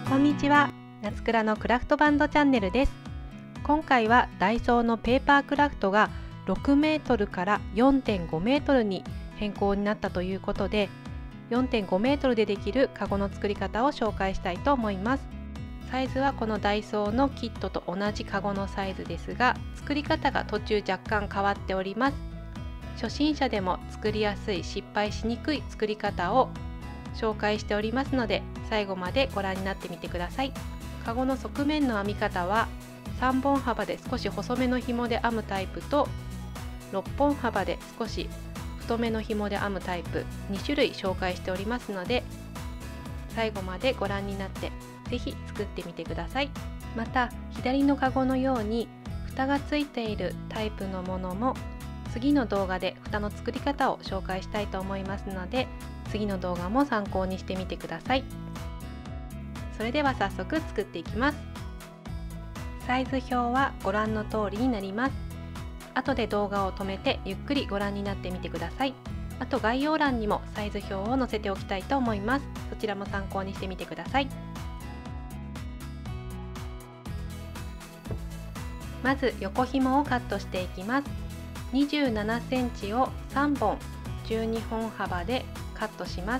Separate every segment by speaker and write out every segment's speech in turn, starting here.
Speaker 1: こんにちは、夏倉のクラフトバンドチャンネルです。今回はダイソーのペーパークラフトが6メートルから4.5メートルに変更になったということで、4.5メートルでできるカゴの作り方を紹介したいと思います。サイズはこのダイソーのキットと同じカゴのサイズですが、作り方が途中若干変わっております。初心者でも作りやすい、失敗しにくい作り方を紹介しておりますので、最後までご覧になってみてください。カゴの側面の編み方は3本幅で少し細めの紐で編むタイプと6本幅で少し太めの紐で編むタイプ2種類紹介しておりますので、最後までご覧になってぜひ作ってみてください。また左のカゴのように蓋がついているタイプのものも次の動画で蓋の作り方を紹介したいと思いますので、次の動画も参考にしてみてください。それでは早速作っていきます。サイズ表はご覧の通りになります。後で動画を止めてゆっくりご覧になってみてください。あと概要欄にもサイズ表を載せておきたいと思います。そちらも参考にしてみてください。まず横紐をカットしていきます。27センチを3本12本幅でカットします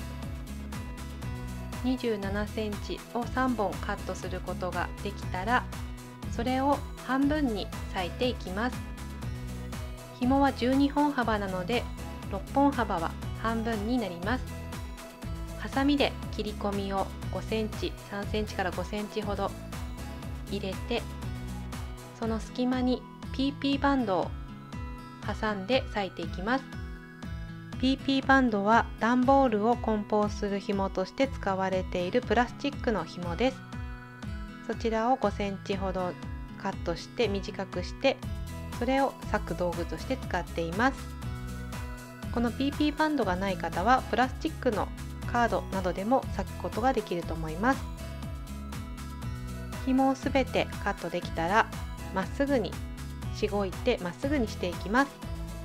Speaker 1: 。27センチを3本カットすることができたら、それを半分に裂いていきます。紐は12本幅なので6本幅は半分になります。ハサミで切り込みを5センチ、3センチから5センチほど入れて、その隙間に PP バンドを挟んで裂いていきます。PP バンドは段ボールを梱包する紐として使われているプラスチックの紐です。そちらを5センチほどカットして短くして、それを裂く道具として使っています。この PP バンドがない方はプラスチックのカードなどでも裂くことができると思います。紐をすべてカットできたら、まっすぐにしごいてまっすぐにしていきます。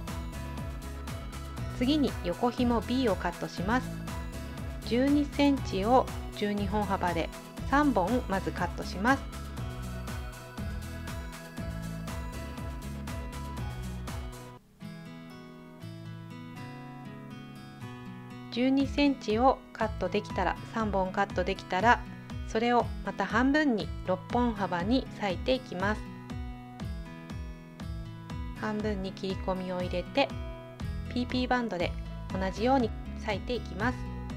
Speaker 1: 次に横紐 B をカットします。12センチを12本幅で3本まずカットします。12センチをカットできたら、3本カットできたら、それをまた半分に6本幅に裂いていきます。半分に切り込みを入れてPP バンドで同じように裂いていきます。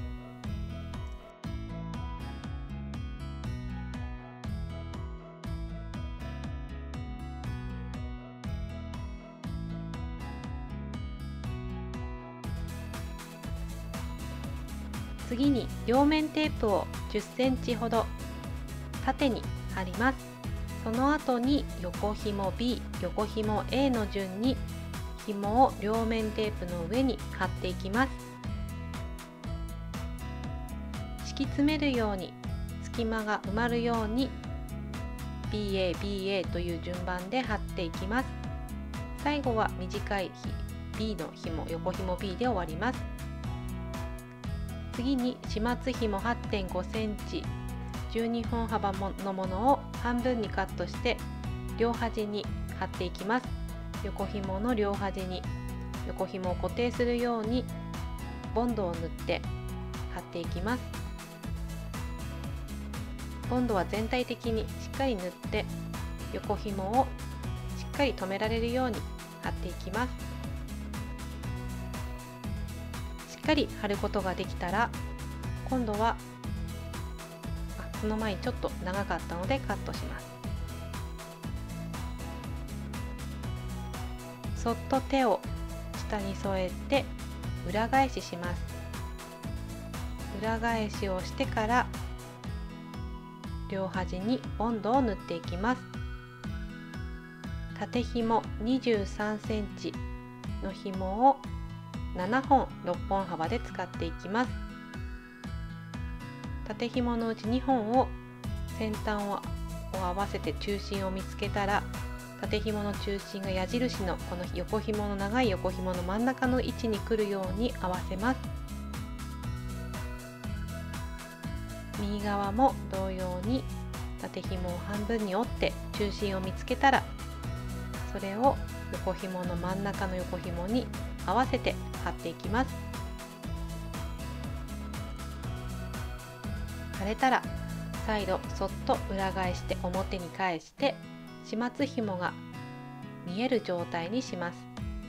Speaker 1: 次に両面テープを10センチほど縦に貼ります。その後に横紐 B、横紐 A の順に紐を両面テープの上に貼っていきます。敷き詰めるように隙間が埋まるように BA、BA という順番で貼っていきます。最後は短い B の紐、横紐 B で終わります。次に始末紐 8.5 センチ、12本幅のものを半分にカットして両端に貼っていきます。横紐の両端に横紐を固定するようにボンドを塗って貼っていきます。ボンドは全体的にしっかり塗って横紐をしっかり留められるように貼っていきます。しっかり貼ることができたら、今度はその前にちょっと長かったのでカットします。そっと手を下に添えて裏返しします。裏返しをしてから両端にボンドを塗っていきます。縦紐23センチの紐を7本6本幅で使っていきます。縦紐のうち2本を先端を合わせて中心を見つけたら、縦紐の中心が矢印のこの横紐の長い横紐の真ん中の位置に来るように合わせます。 右側も同様に縦紐を半分に折って中心を見つけたら、それを横紐の真ん中の横紐に合わせて貼っていきます。貼れたら再度そっと裏返して表に返して始末紐が見える状態にします。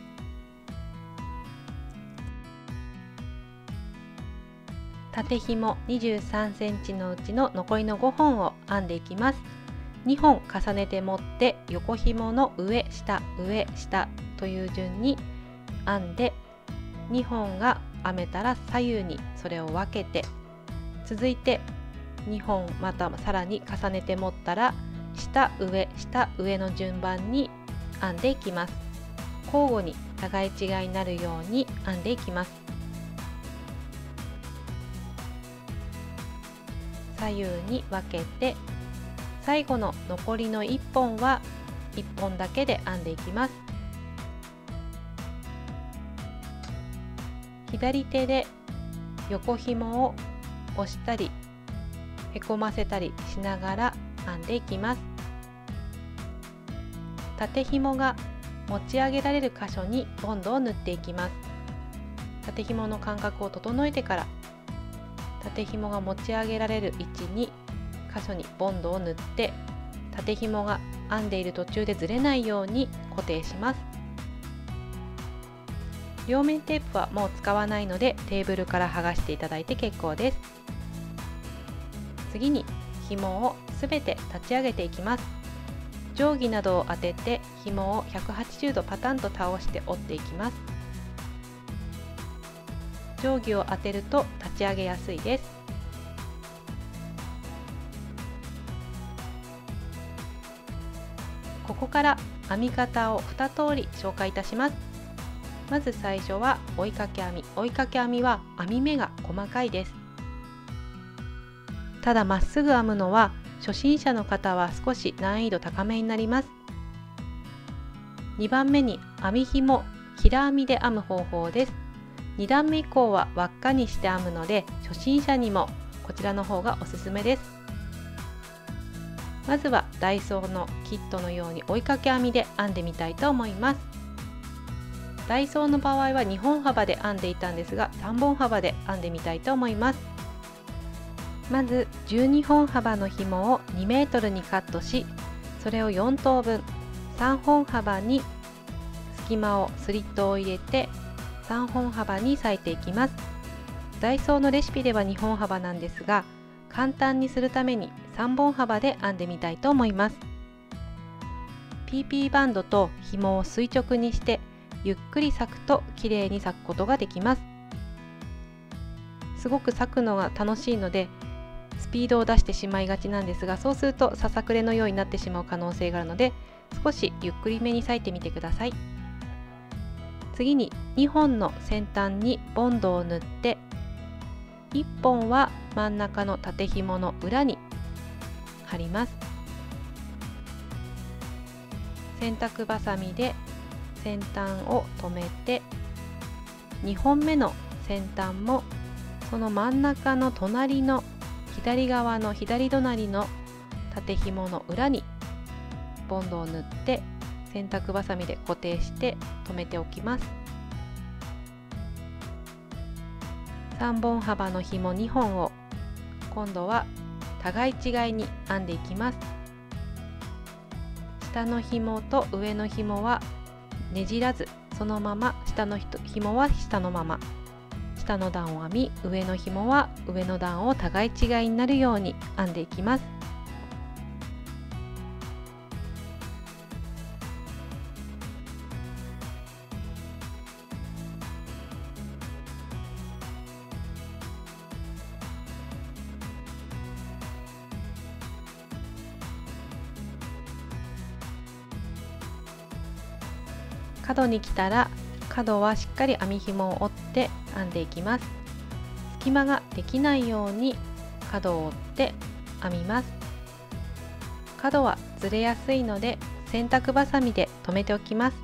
Speaker 1: 縦紐23センチのうちの残りの5本を編んでいきます。2本重ねて持って横紐の上下上下という順に編んで、2本が編めたら左右にそれを分けて、続いて2本またさらに重ねて持ったら下上下上の順番に編んでいきます。交互に互い違いになるように編んでいきます。左右に分けて、最後の残りの1本は1本だけで編んでいきます。左手で横紐を押したりへこませたりしながら編んでいきます。縦紐が持ち上げられる箇所にボンドを塗っていきます。縦紐の間隔を整えてから、縦紐が持ち上げられる位置に箇所にボンドを塗って、縦紐が編んでいる途中でずれないように固定します。両面テープはもう使わないのでテーブルから剥がしていただいて結構です。次に紐をすべて立ち上げていきます。定規などを当てて紐を180度パタンと倒して折っていきます。定規を当てると立ち上げやすいです。ここから編み方を2通り紹介いたします。まず最初は追いかけ編み。追いかけ編みは編み目が細かいです。ただまっすぐ編むのは初心者の方は少し難易度高めになります。2番目に編み紐、平編みで編む方法です。2段目以降は輪っかにして編むので初心者にもこちらの方がおすすめです。まずはダイソーのキットのように追いかけ編みで編んでみたいと思います。ダイソーの場合は2本幅で編んでいたんですが、3本幅で編んでみたいと思います。まず12本幅の紐を2メートルにカットし、それを4等分、3本幅に隙間をスリットを入れて3本幅に裂いていきます。ダイソーのレシピでは2本幅なんですが、簡単にするために3本幅で編んでみたいと思います。PP バンドと紐を垂直にしてゆっくり裂くと綺麗に裂くことができます。すごく裂くのが楽しいのでスピードを出してしまいがちなんですが、そうするとささくれのようになってしまう可能性があるので、少しゆっくりめに裂いてみてください。次に2本の先端にボンドを塗って、1本は真ん中の縦紐の裏に貼ります。洗濯バサミで先端を留めて、2本目の先端もその真ん中の隣の左側の左隣の縦紐の裏にボンドを塗って洗濯バサミで固定して留めておきます。3本幅の紐2本を今度は互い違いに編んでいきます。下の紐と上の紐はねじらず、そのまま下の紐は下のまま、下の段を編み、上の紐は上の段を互い違いになるように編んでいきます。角に来たら角はしっかり編み紐を折って編んでいきます。隙間ができないように角を折って編みます。角はずれやすいので洗濯バサミで留めておきます。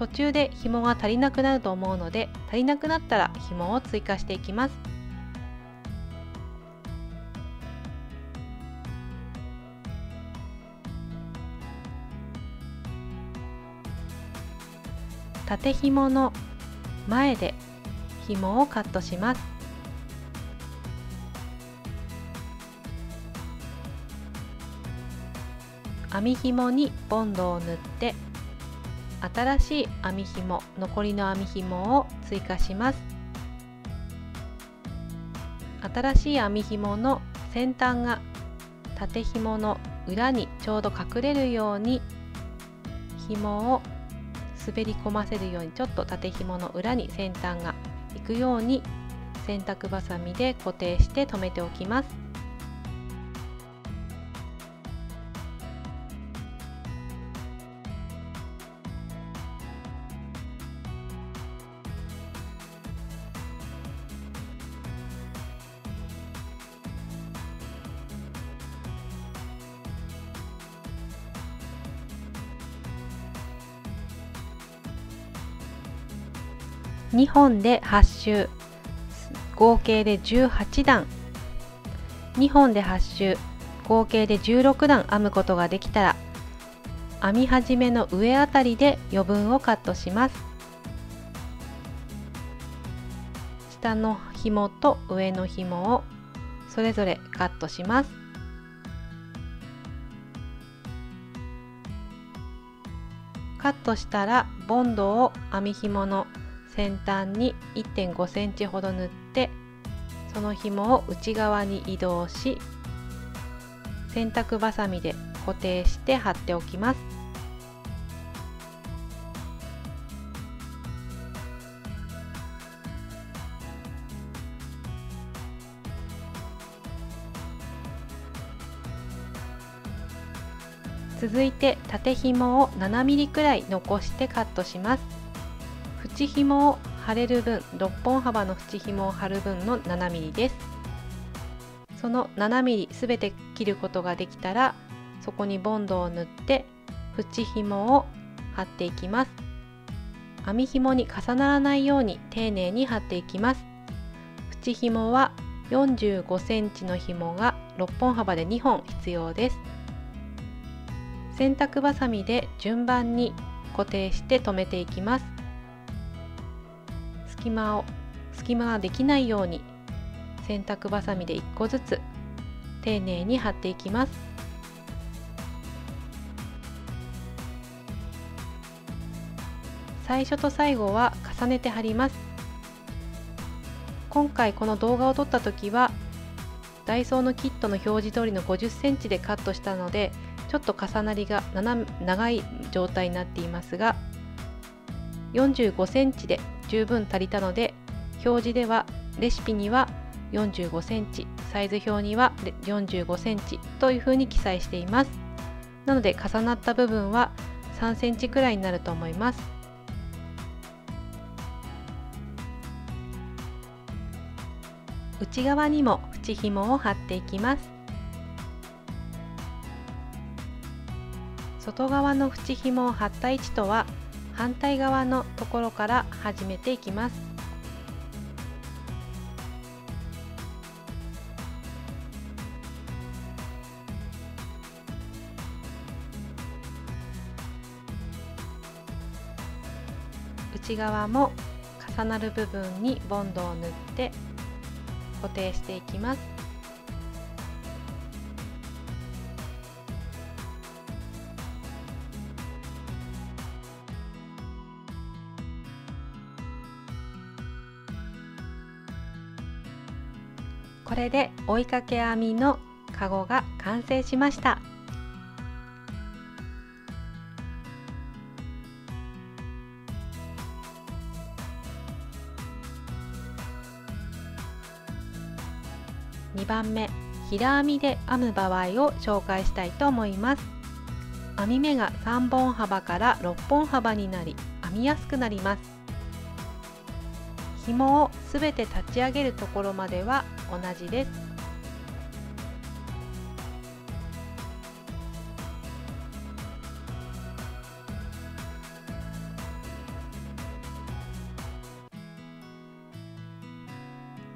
Speaker 1: 途中で紐が足りなくなると思うので、足りなくなったら紐を追加していきます。縦紐の前で紐をカットします。編み紐にボンドを塗って、新しい編み紐、残りの編み紐を追加します。新しい編み紐の先端が縦紐の裏にちょうど隠れるように、紐を滑り込ませるように、ちょっと縦紐の裏に先端がいくように洗濯バサミで固定して留めておきます。2本で8周、合計で18段、2本で8周、合計で16段編むことができたら、編み始めの上あたりで余分をカットします。下の紐と上の紐をそれぞれカットします。カットしたらボンドを編み紐の先端に 1.5 センチほど塗って、その紐を内側に移動し、洗濯バサミで固定して貼っておきます。続いて縦紐を7ミリくらい残してカットします。縁紐を貼れる分、6本幅の縁紐を貼る分の7ミリです。その7ミリすべて切ることができたら、そこにボンドを塗って縁紐を貼っていきます。編み紐に重ならないように丁寧に貼っていきます。縁紐は45センチの紐が6本幅で2本必要です。洗濯バサミで順番に固定して留めていきます。隙間ができないように洗濯バサミで1個ずつ丁寧に貼っていきます。最初と最後は重ねて貼ります。今回この動画を撮った時はダイソーのキットの表示通りの50センチでカットしたので、ちょっと重なりが長い状態になっていますが、45センチで十分足りたので、表示ではレシピには45センチ、サイズ表には45センチというふうに記載しています。なので重なった部分は3センチくらいになると思います。内側にも縁紐を貼っていきます。外側の縁紐を貼った位置とは反対側のところから始めていきます。内側も重なる部分にボンドを塗って固定していきます。これで追いかけ編みのかごが完成しました。2番目、平編みで編む場合を紹介したいと思います。編み目が3本幅から6本幅になり、編みやすくなります。紐をすべて立ち上げるところまでは同じです。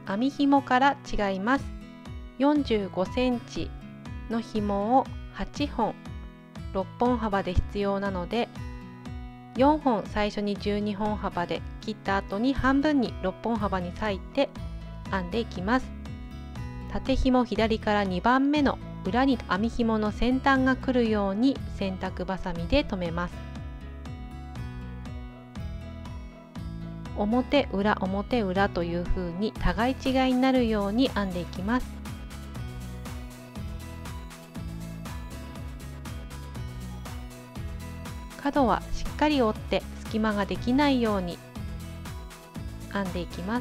Speaker 1: 編み紐から違います。45センチの紐を8本6本幅で必要なので、4本最初に12本幅で切った後に半分に6本幅に裂いて編んでいきます。縦紐左から2番目の裏に編み紐の先端が来るように洗濯バサミで留めます。表裏表裏という風に互い違いになるように編んでいきます。角はしっかり折って隙間ができないように編んでいきます。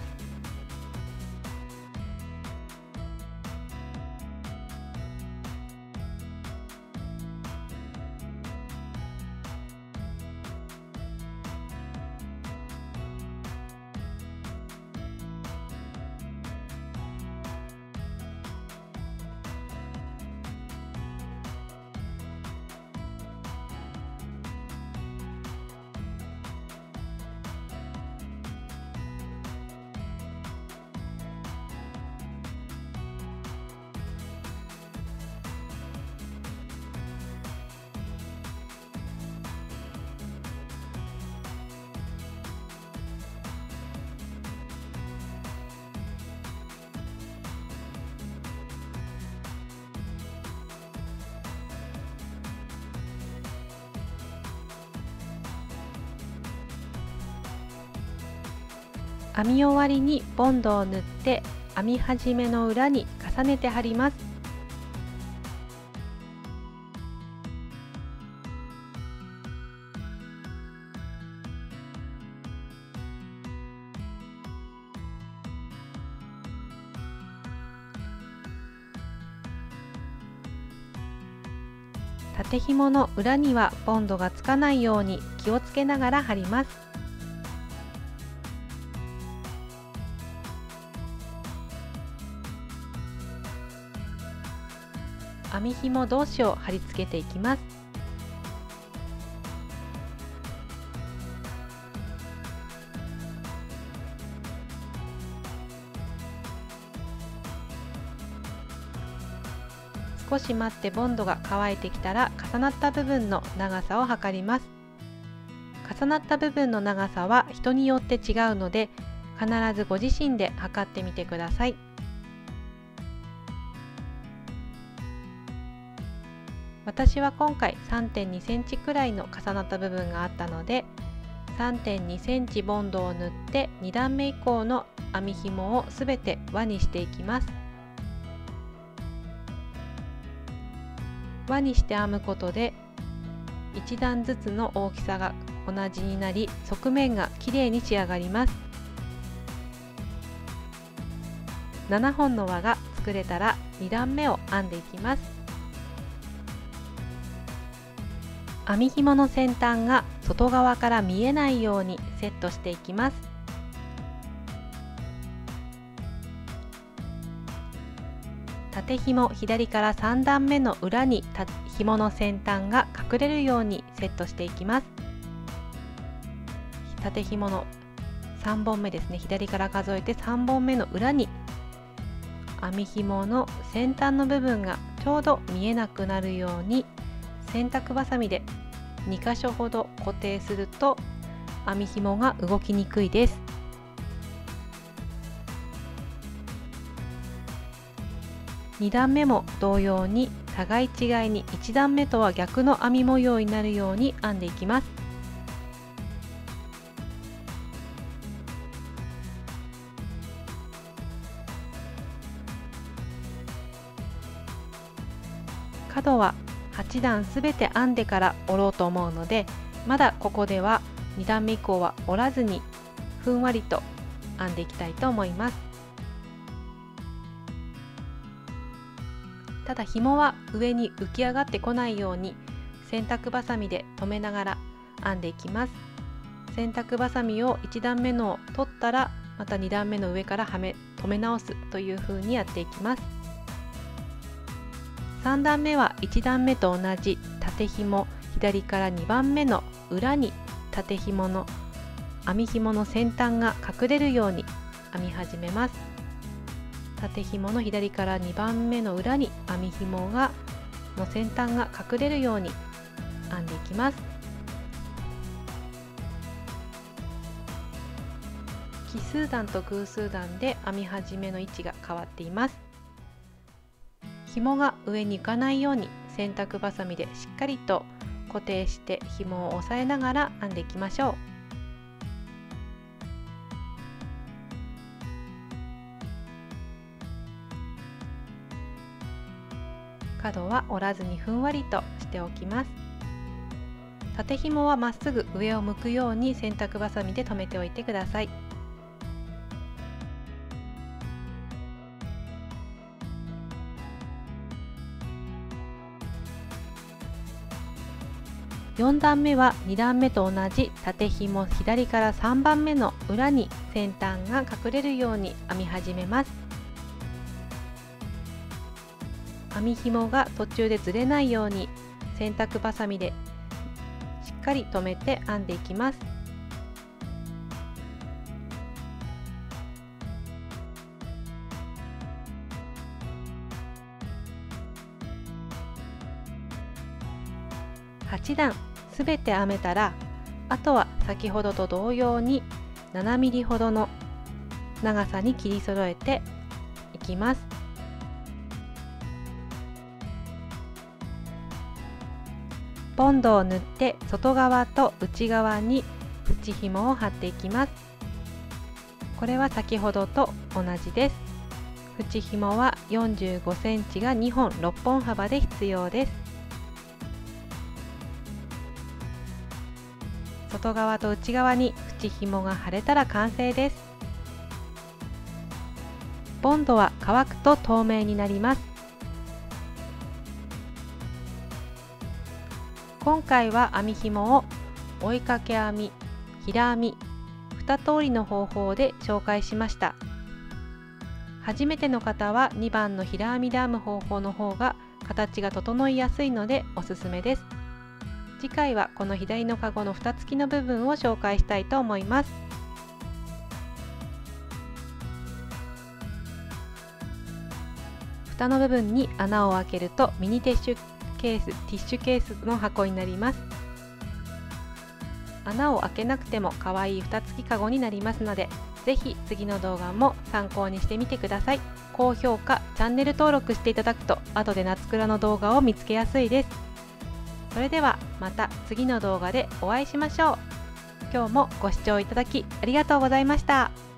Speaker 1: 編み終わりにボンドを塗って編み始めの裏に重ねて貼ります。縦紐の裏にはボンドがつかないように気をつけながら貼ります。編み紐同士を貼り付けていきます。少し待ってボンドが乾いてきたら重なった部分の長さを測ります。重なった部分の長さは人によって違うので、必ずご自身で測ってみてください。私は今回 3.2 センチくらいの重なった部分があったので、3.2 センチボンドを塗って2段目以降の編み紐をすべて輪にしていきます。輪にして編むことで1段ずつの大きさが同じになり、側面がきれいに仕上がります。7本の輪が作れたら2段目を編んでいきます。編み紐の先端が外側から見えないようにセットしていきます。縦紐左から3段目の裏に紐の先端が隠れるようにセットしていきます。縦紐の3本目ですね、左から数えて3本目の裏に編み紐の先端の部分がちょうど見えなくなるように洗濯バサミで2箇所ほど固定すると編み紐が動きにくいです。2段目も同様に互い違いに1段目とは逆の編み模様になるように編んでいきます。角は8段すべて編んでから折ろうと思うので、まだここでは2段目以降は折らずにふんわりと編んでいきたいと思います。ただ紐は上に浮き上がってこないように洗濯バサミで留めながら編んでいきます。洗濯バサミを1段目のを取ったらまた2段目の上から留め直すという風にやっていきます。3段目は1段目と同じ縦紐左から2番目の裏に縦紐の編み紐の先端が隠れるように編み始めます。 縦紐の左から2番目の裏に編み紐の先端が隠れるように編んでいきます。奇数段と偶数段で編み始めの位置が変わっています。紐が上に行かないように洗濯バサミでしっかりと固定して紐を押さえながら編んでいきましょう。角は折らずにふんわりとしておきます。縦紐はまっすぐ上を向くように洗濯バサミで留めておいてください。4段目は2段目と同じ縦紐左から3番目の裏に先端が隠れるように編み始めます。編み紐が途中でずれないように洗濯バサミでしっかり留めて編んでいきます。8段すべて編めたら、あとは先ほどと同様に7ミリほどの長さに切り揃えていきます。ボンドを塗って外側と内側に縁紐を貼っていきます。これは先ほどと同じです。縁紐は45センチが2本6本幅で必要です。外側と内側に縁紐が貼れたら完成です。ボンドは乾くと透明になります。今回は編み紐を追いかけ編み、平編み、2通りの方法で紹介しました。初めての方は2番の平編みで編む方法の方が形が整いやすいのでおすすめです。次回はこの左のカゴの蓋付きの部分を紹介したいと思います。蓋の部分に穴を開けるとミニティッシュケースの箱になります。穴を開けなくても可愛い蓋付きカゴになりますので、ぜひ次の動画も参考にしてみてください。高評価、チャンネル登録していただくと後で夏倉の動画を見つけやすいです。それではまた次の動画でお会いしましょう。今日もご視聴いただきありがとうございました。